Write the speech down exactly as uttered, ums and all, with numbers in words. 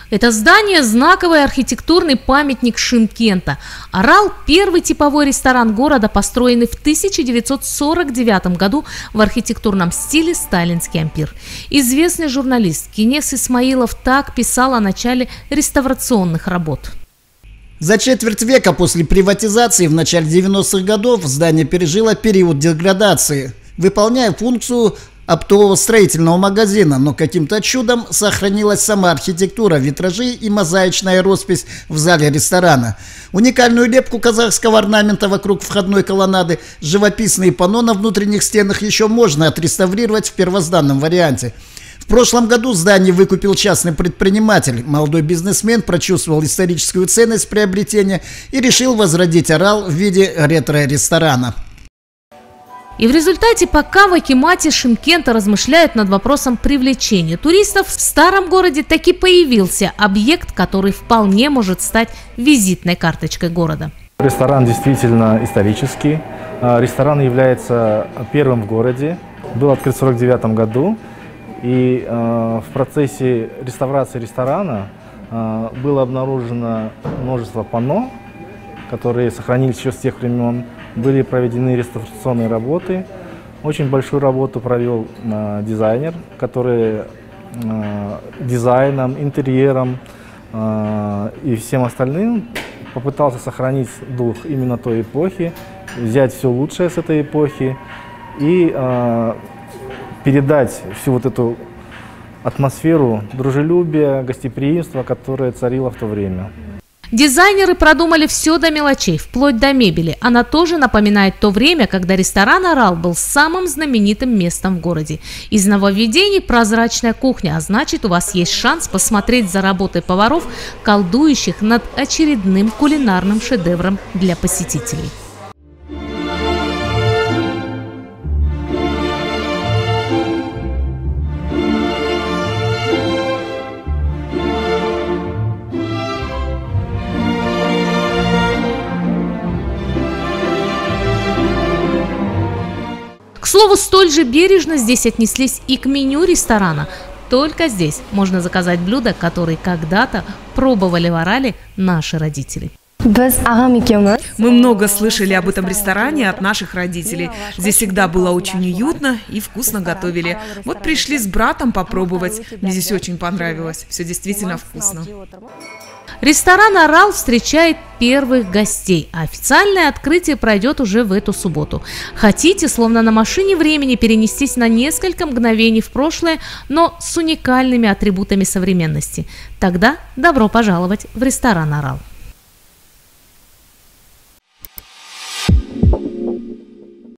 Это здание – знаковый архитектурный памятник Шымкента. «Орал» – первый типовой ресторан города, построенный в тысяча девятьсот сорок девятом году в архитектурном стиле «Сталинский ампир». Известный журналист Кинес Исмаилов так писал о начале реставрационных работ. За четверть века после приватизации в начале девяностых годов здание пережило период деградации, выполняя функцию оптового строительного магазина, но каким-то чудом сохранилась сама архитектура, витражи и мозаичная роспись в зале ресторана. Уникальную лепку казахского орнамента вокруг входной колоннады, живописные панно на внутренних стенах еще можно отреставрировать в первозданном варианте. В прошлом году здание выкупил частный предприниматель. Молодой бизнесмен прочувствовал историческую ценность приобретения и решил возродить «Орал» в виде ретро-ресторана. И в результате, пока в акимате Шымкента размышляют над вопросом привлечения туристов, в старом городе таки появился объект, который вполне может стать визитной карточкой города. Ресторан действительно исторический. Ресторан является первым в городе. Был открыт в сорок девятом году. И э, в процессе реставрации ресторана э, было обнаружено множество панно, которые сохранились еще с тех времен. Были проведены реставрационные работы. Очень большую работу провел э, дизайнер, который э, дизайном, интерьером э, и всем остальным попытался сохранить дух именно той эпохи, взять все лучшее с этой эпохи и э, передать всю вот эту атмосферу дружелюбия, гостеприимства, которое царило в то время. Дизайнеры продумали все до мелочей, вплоть до мебели. Она тоже напоминает то время, когда ресторан «Орал» был самым знаменитым местом в городе. Из нововведений прозрачная кухня, а значит, у вас есть шанс посмотреть за работой поваров, колдующих над очередным кулинарным шедевром для посетителей. К слову, столь же бережно здесь отнеслись и к меню ресторана. Только здесь можно заказать блюда, которые когда-то пробовали в «Орале» наши родители. Мы много слышали об этом ресторане от наших родителей. Здесь всегда было очень уютно и вкусно готовили. Вот пришли с братом попробовать. Мне здесь очень понравилось. Все действительно вкусно. Ресторан «Орал» встречает первых гостей, а официальное открытие пройдет уже в эту субботу. Хотите, словно на машине времени, перенестись на несколько мгновений в прошлое, но с уникальными атрибутами современности? Тогда добро пожаловать в ресторан «Орал».